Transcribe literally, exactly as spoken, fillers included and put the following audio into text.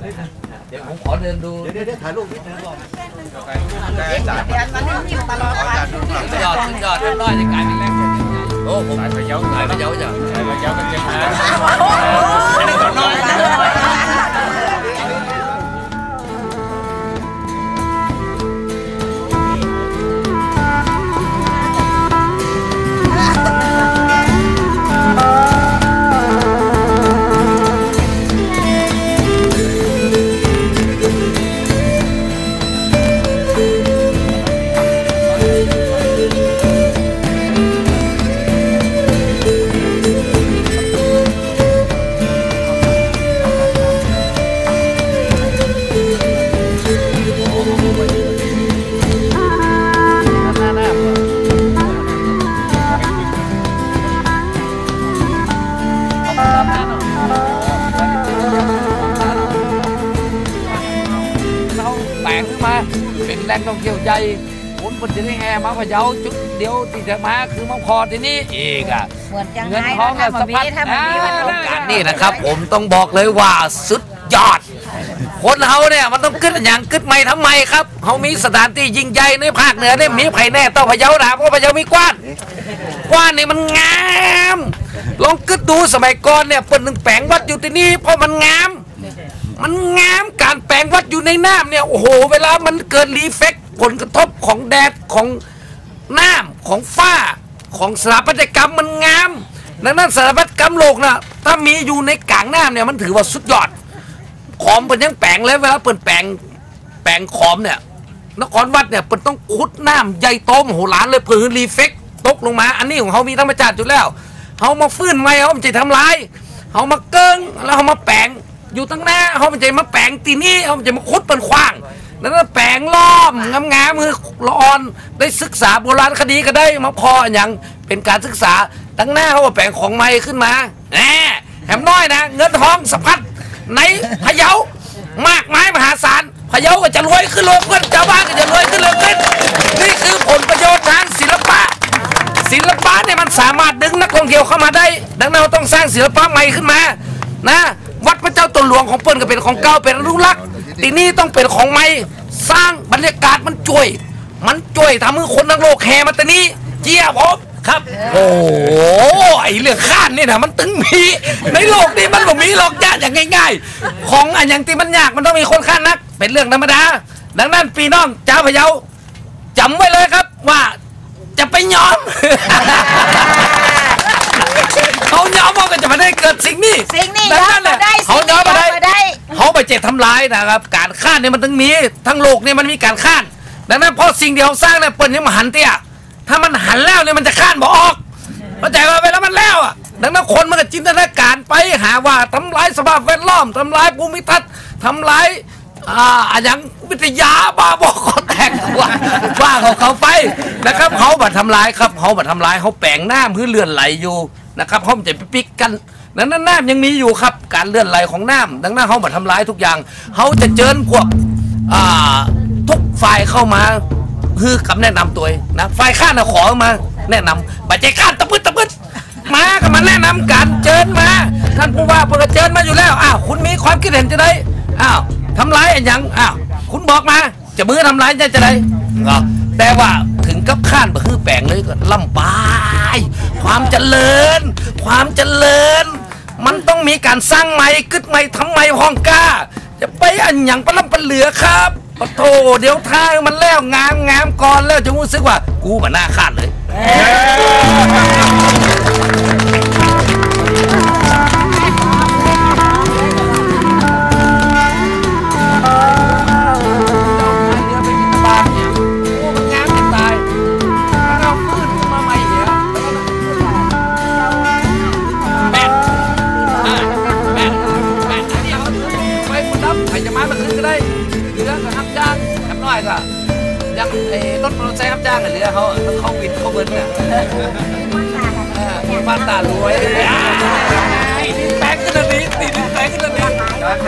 เดี๋ยวผมขอเดินดูเดี๋ยวเดี๋ยวถ่ายรูปนิดนึงก่อนอาจารย์มันนิ่มตลอดไปสุดยอดสุดยอดน้อยจะกลายเป็นแรงโอ้ผมไปเย้าไปเย้าจ้ะไปเย้ากันจริงนะน้อยเป็นแหล่งท่องเที่ยวใหญ่คนคนจะได้แห่มาพะเยาจุดเดียวที่จะมาคือมังพอที่นี่อีกอ่ะเงินทองกับสะพัดนี่นะครับผมต้องบอกเลยว่าสุดยอดคนเฮาเนี่ยมันต้องขึ้นอย่างขึ้นใหม่ทำไมครับเฮามีสถานที่ยิ่งใหญ่ในภาคเหนือเนี่ยมีไผ่แน่ต้องพะเยานะเพราะพะเยามีกว้านกว้านนี่มันงามลองคิดดูสมัยก่อนเนี่ยเปิดหนึ่งแปลงวัดอยู่ที่นี่เพราะมันงามมันงามการแปลงวัดอยู่ในน้ำเนี่ยโอ้โหเวลามันเกิดรีเฟกผลกระทบของแดดของน้ำของฝ้าของสถาปัตยกรรมมันงามดังนั้นสถาปัตยกรรมโลกนะถ้ามีอยู่ในกลางน้ำเนี่ยมันถือว่าสุดยอดขอมเป็นยังแปลงเลยเวลาเปิดแปลงแปลงขอมเนี่ยนครวัดเนี่ยเป็นต้องขุดน้ำใหญ่โตมโหฬารเลยเพื่อรีเฟกตกลงมาอันนี้ของเขามีธรรมชาติอยู่แล้วเขามาฟื้นใหม่เขาไม่ใช่ทำลายเขามาเกิ้งแล้วเขามาแปลงอยู่ตั้งหน้าเขาไม่ใช่มาแปลงตีนี้เขาไม่ใช่มาขุดเป็นขว้างแล้วก็แปลงล้อมงามๆมือละอ่อนได้ศึกษาโบราณคดีก็ได้มาพออย่างเป็นการศึกษาตั้งหน้าเขาว่าแปลงของใหม่ขึ้นมาแหมแถมน้อยนะเงินทองสะพัดในพะเยามากมายมหาศาลพะเยาก็จะรวยขึ้นโลกขึ้นชาวบ้านก็จะรวยขึ้นโลกขึ้นนี่คือผลประโยชน์ทางศิลปะศิลปะเนี่ยมันสามารถดึงนักท่องเที่ยวเข้ามาได้ดังนั้นเราต้องสร้างศิลปะใหม่ขึ้นมานะวัดพระเจ้าตนหลวงของเปิ้ลก็เป็นของเก่าเป็นอนุรักษ์ที่นี่ต้องเป็นของใหม่สร้างบรรยากาศมันจ่วยมันจ่วยทำให้คนทั้งโลกแห่มาแต่นี้เจี๊ยบผมครับโอ้ไอเรื่องข้านนี่นะมันตึงมีในโลกนี้มันบ่มีหรอกยากอย่างง่ายๆของอันอย่างที่มันยากมันต้องมีคนข้านนักเป็นเรื่องธรรมดาดังนั้นพี่น้องเจ้าพะเยาจำไว้เลยครับว่าจะไปยอมเขายอมว่าก็จะมาได้เกิดสิ่งนี้สิ่งนี้ดังนั้นเนี่ยเขายอมมาได้เขาไปเจ็บทำลายนะครับการข้านเนี่ยมันต้องมีทั้งโลกเนี่ยมันมีการข้านดังนั้นพอสิ่งเดียวสร้างเนี่ยเปิดยังมาหันเตี้ยถ้ามันหันแล้วเนี่ยมันจะข้านบ่ออกเข้าใจว่าเวลามันแล้วอ่ะดังนั้นคนมันก็จินตนาการไปหาว่าทำลายสภาพแวดล้อมทำลายภูมิทัศน์ทำลายอ่าอย่างวิทยาบ้าบอกเขาแต่งว่าบ้าของเขาไปนะครับเขาบัดทำลายครับเขาบัดทำลายเขาแปลงน้ำเพื่อเลื่อนไหลอยู่นะครับเขาจะไปปิกกันดังนั้นน้ำยังมีอยู่ครับการเลื่อนไหลของน้ำดังนั้นเขาบัดทำลายทุกอย่างเขาจะเชิญพวกอ่าทุกฝ่ายเข้ามาคือคำแนะนำตัวนะฝ่ายข้านะขอมาแนะนำบัดใจข้าตะพึดตะพึดมาก็มาแนะนำกันเชิญมาท่านผู้ว่าเปิดเชิญมาอยู่แล้วอ้าวคุณมีความคิดเห็นจะได้อ้าวทำร้ายอย่างอ้าวคุณบอกมาจะมือทำร้ายจะจะได้แต่ว่าถึงกับข้านแบบคือแปลงเลยก็ลำบากความเจริญความเจริญมันต้องมีการสร้างใหม่กึดใหม่ทำใหม่ห้องกล้าจะไปอันอย่างปลาปลาเหลือครับปะโถเดี๋ยวทางมันแล้วงามงามก่อนแล้วจะรู้สึกว่ากูมันน่าข้านเลยยังไอ้รถมอเตอร์ไซค์รับจ้างเรือเขาเขาวินเขาเบิ้ลเนี่ยบ้านตารวยตีดินแปลงขึ้นเลยตีดินแปลงขึ้นเลย